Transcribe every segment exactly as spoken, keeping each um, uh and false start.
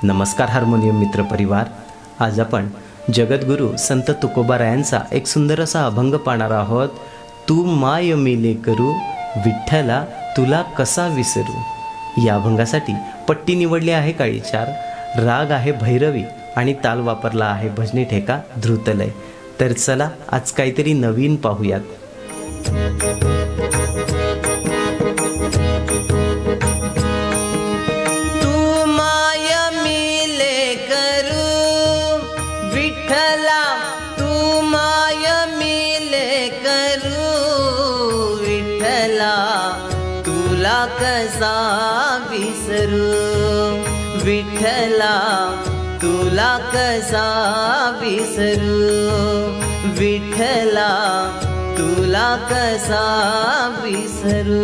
नमस्कार हार्मोनियम मित्र परिवार. आज आपण जगद्गुरू संत तुकोबारायांचा एक सुंदर असा अभंग पाहणार आहोत. तू माय मिले करू विठ्ठला तुला कसा विसरू. या अभंगासाठी पट्टी निवडली आहे काळी चार, राग आहे भैरवी आणि ताल वापरला आहे भजनी ठेका धृतलय. तर चला आज काहीतरी नवीन पाहूयात. कसा विसरू विठ्ठला तुला कसा विसरू. विठ्ठला तुला कसा विसरू.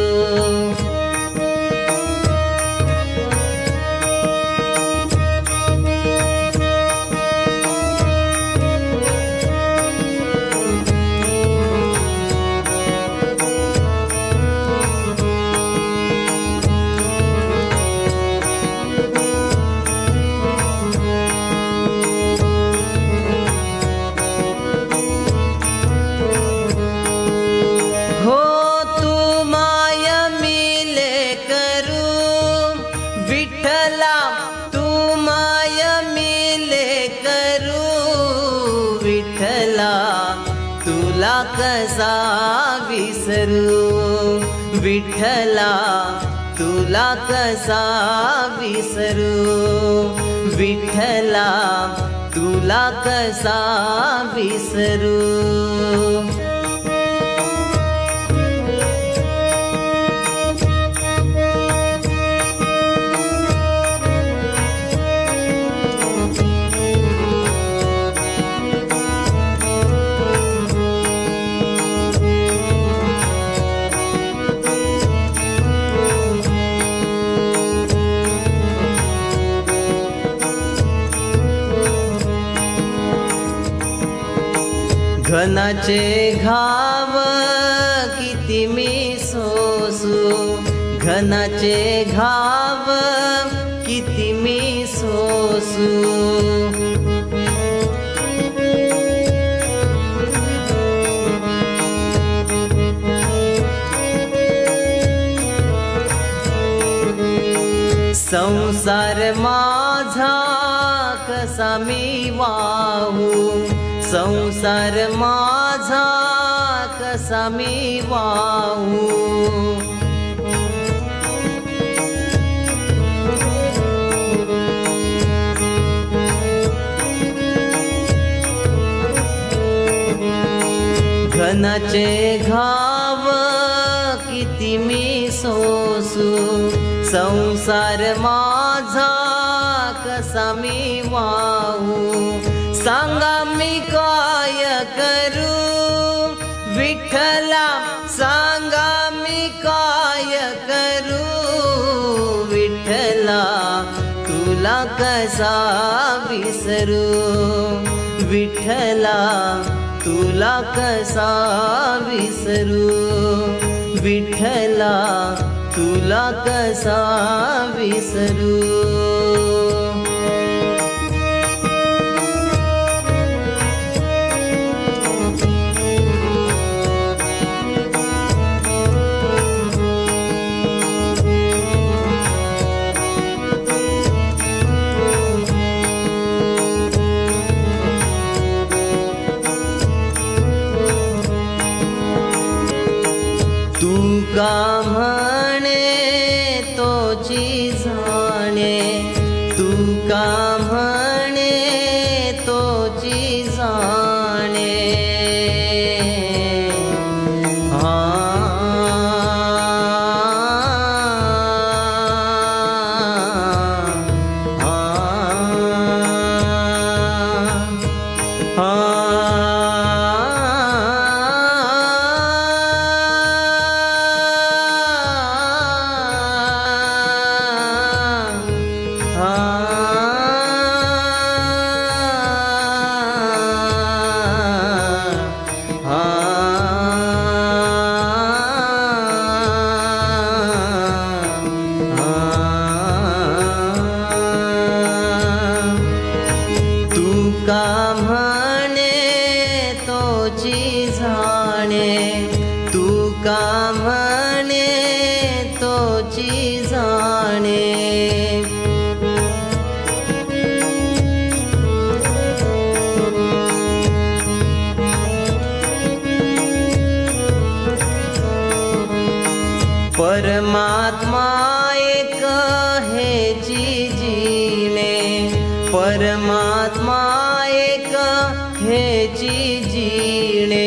तुला कसा विसरू. विठ्ठला तुला कसा विसरू. विठ्ठला तुला कसा विसरू. घनाचे घाव किती मी सोसू. घनाचे घाव किती मी सोसू. संसार माझा कसा मी वाहू. संसार माझा कसा मी वाहू. घनाचे घाव किती मी सोसू. संसार माझा कसा मी वाहू. सांगा मी काय करू. विठ्ठला सांगा मी काय करू. विठ्ठला तुला कसा विसरू. विठ्ठला तुला कसा विसरू. विठ्ठला तुला कसा विसरू. तुका म्हणे तोची जाणे. तुका म्हणे तोची जाणे. हा हा का म्हणे तोची जाणे. परमात्मा एक है जी जीने, परमात्मा एक है जी जीने.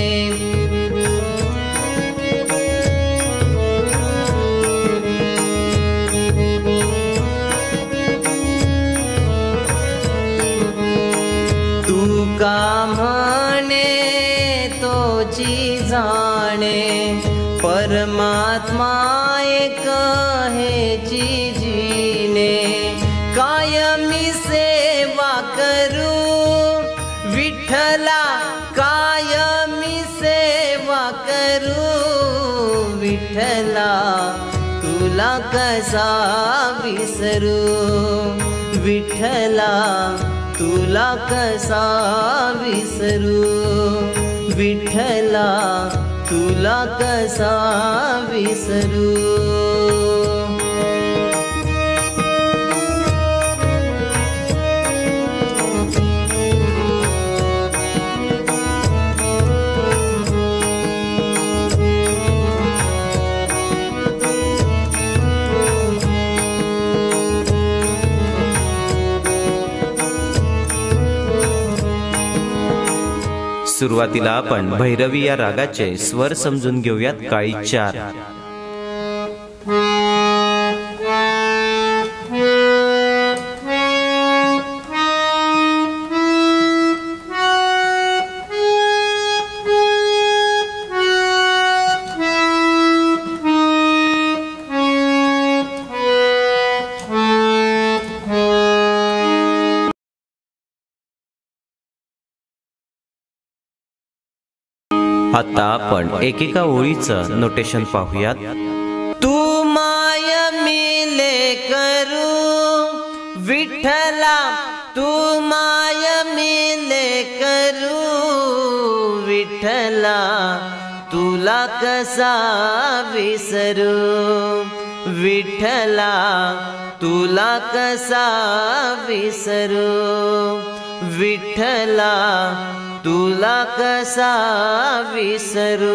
तू का म्हणे तोची जाणे, परमात्मा एक है जी जीने. कायमी सेवा करू विठ्ठला, कायमी सेवा करू विठ्ठला, तुला कसा विसरू विठ्ठला, तुला कसा विसरू विठ्ठला, तुला कसा विसरू. सुरुवातीला आपण भैरवी या रागाचे स्वर समजून घेऊयात. काळी चार. आता आपण एकेका ओळीचं नोटेशन पाहूयात. तू माय मिले करू विठ्ठला, तू माय मिले करू विठ्ठला, तुला कसा विसरू विठ्ठला, तुला कसा विसरू विठ्ठला, तुला कसा विसरू.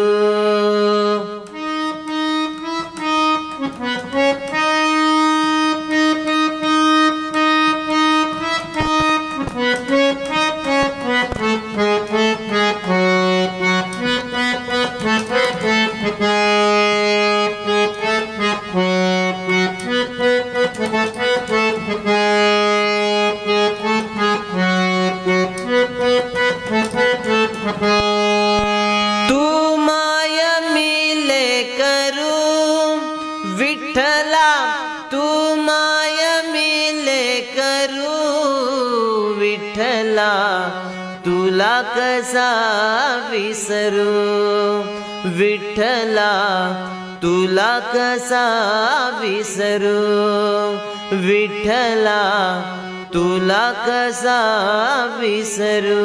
तू माय मिले करू विठ्ठला, तू माय मिले करू विठ्ठला, तुला कसा विसरू विठ्ठला, तुला कसा विसरू विठ्ठला, तुला कसा विसरू.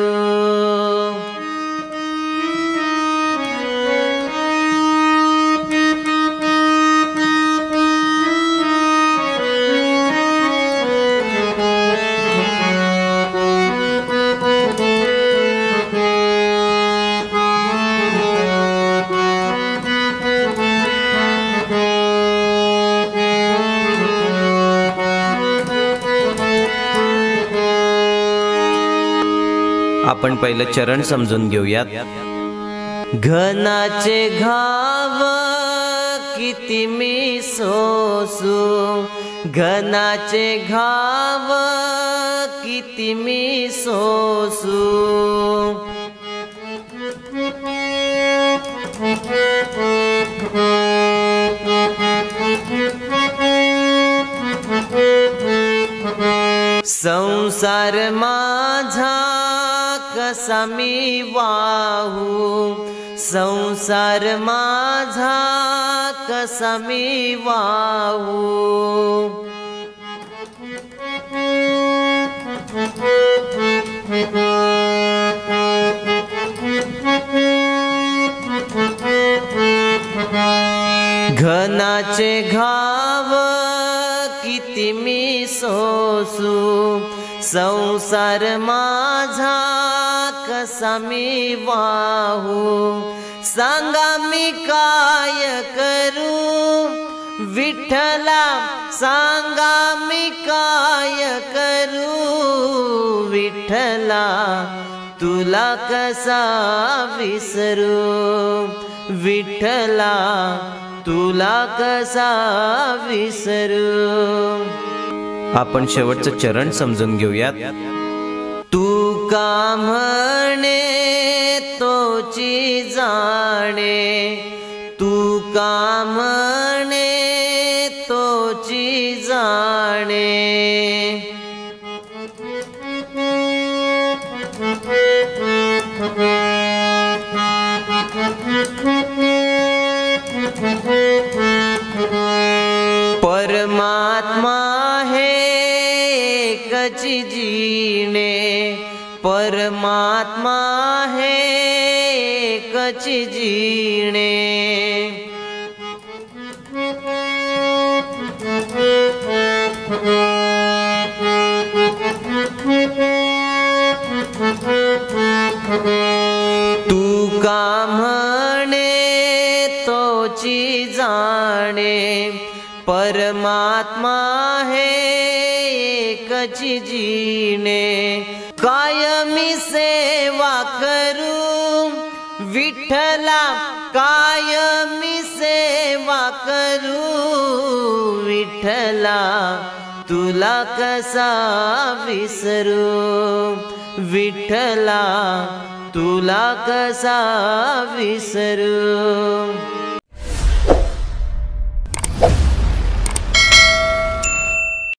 आपण पहिलं चरण समजून घेऊयात. घनाचे घाव किती मी सोसू, घनाचे घाव किती मी सोसू. संसार माझा कसा मी वाहू, संसार माझा कसा मी वाहू. घनाचे घाव किती मी सोसू, संसार माझा कसा मी वाहू, सांगा मी काय करू विठ्ठला, सांगा मी काय करू विठ्ठला, तुला कसा विसरू विठ्ठला, तुला कसा विसरू. आपण शेवटचं चरण समजून घेऊयात. तू का म्हणे तोची जाणे, तू का म्हणे तोची जाणे, परमात्मा है एकची जीणे, परमात्मा है एकची जीणे, तू का म्हणे तोची जाणे, परमात्मा है एकची जीणे, कायमी सेवा करू विठ्ठला, कायमी सेवा करू विठ्ठला, तुला कसा विसरू विठ्ठला, तुला कसा विसरू.